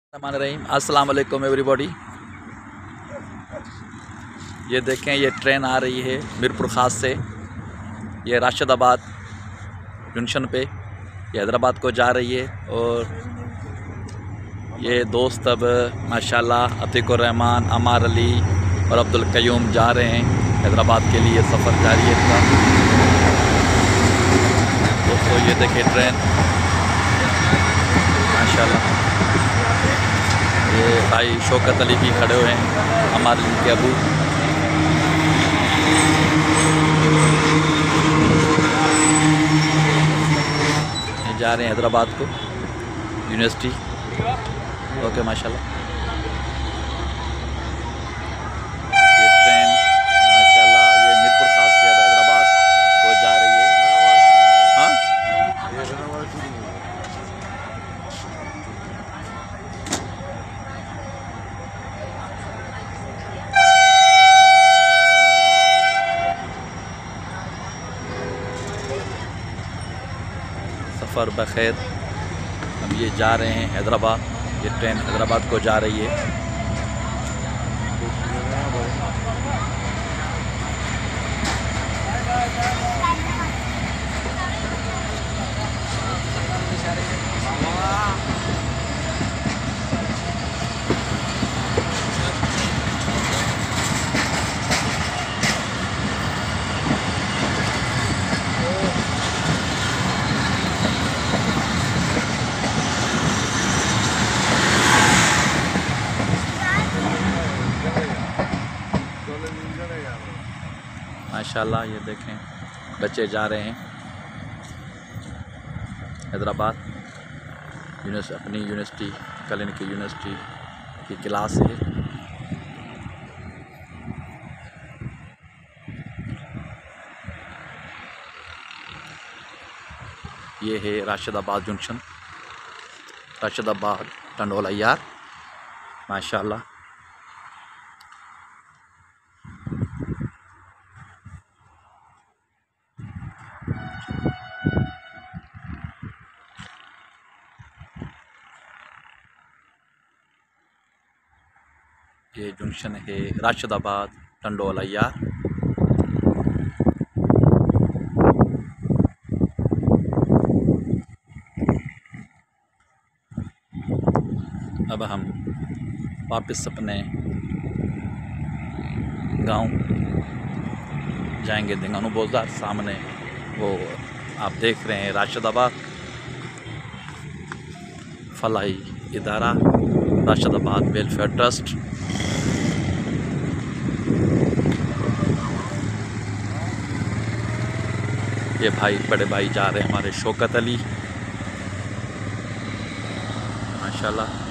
रहीम अस्सलाम वालेकुम एवरीबॉडी। ये देखें, ये ट्रेन आ रही है मीरपुर ख़ास से। ये राशिदाबाद जंक्शन पे ये हैदराबाद को जा रही है। और ये दोस्त अब माशाल्लाह अतीकुर रहमान, अमार अली और अब्दुल कयूम जा रहे हैं हैदराबाद के लिए। सफ़र जारी है इनका। दोस्तों ये देखें ट्रेन माशाल्लाह। ये भाई शौकत अली भी खड़े हुए हैं, हमारे इनके अबू। ये जा रहे हैं हैदराबाद को यूनिवर्सिटी। ओके माशाल्लाह। ये ट्रेन माशाल्लाह ये मीरपुर खास से अब हैदराबाद को जा रही है। हाँ सफ़र बखैर। अब ये जा रहे हैं हैदराबाद। ये ट्रेन हैदराबाद को जा रही है। माशाल्लाह ये देखें बच्चे जा रहे हैं हैदराबाद अपनी यूनिवर्सिटी। कल इनकी यूनिवर्सिटी की क्लास है। ये है राशिदाबाद जंक्शन, राशिदाबाद टंडोला यार माशाल्लाह। ये जंक्शन है राशिदाबाद टंडोला यार। अब हम वापस अपने गांव जाएंगे। दिंगानू बोलदार सामने वो आप देख रहे हैं राशिदाबाद फलाही इदारा, राशिदाबाद वेलफेयर ट्रस्ट। ये भाई बड़े भाई जा रहे हैं हमारे शौकत अली माशाल्लाह।